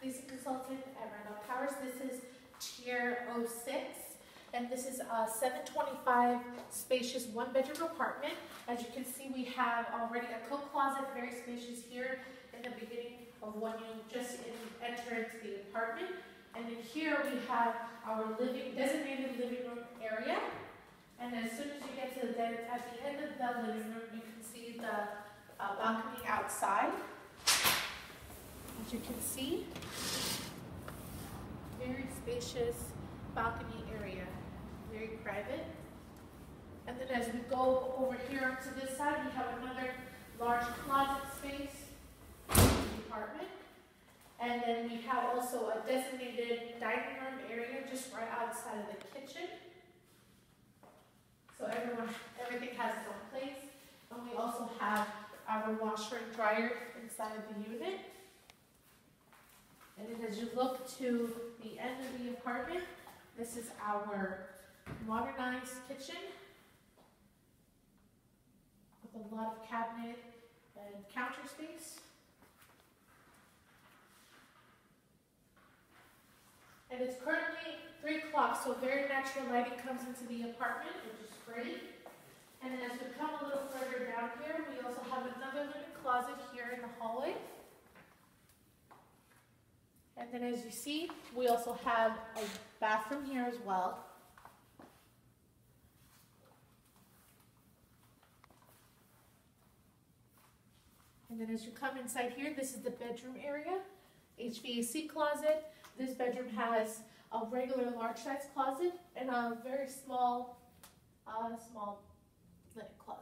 leasing consultant at Randolph Towers. This is tier 06, and this is a 725 spacious one-bedroom apartment. As you can see, we have already a coat closet, very spacious here in the beginning of when you just enter into the apartment. And then here we have our designated living room area. And as soon as you get to at the end of the living room, you can see the balcony outside. As you can see, very spacious balcony area, very private. And then as we go over here to this side, we have another large closet space in the apartment. And then we have also a designated dining room area just right outside of the kitchen. So everything has its own place. And we also have our washer and dryer inside of the unit. And then as you look to the end of the apartment, this is our modernized kitchen with a lot of cabinet and counter space. And it's currently 3 o'clock, so very natural lighting comes into the apartment, which is great. And then as we come a little further down here, we also have another little closet here in the hallway. And then as you see, we also have a bathroom here as well. And then as you come inside here, this is the bedroom area, HVAC closet. This bedroom has a regular large size closet and a very small linen closet.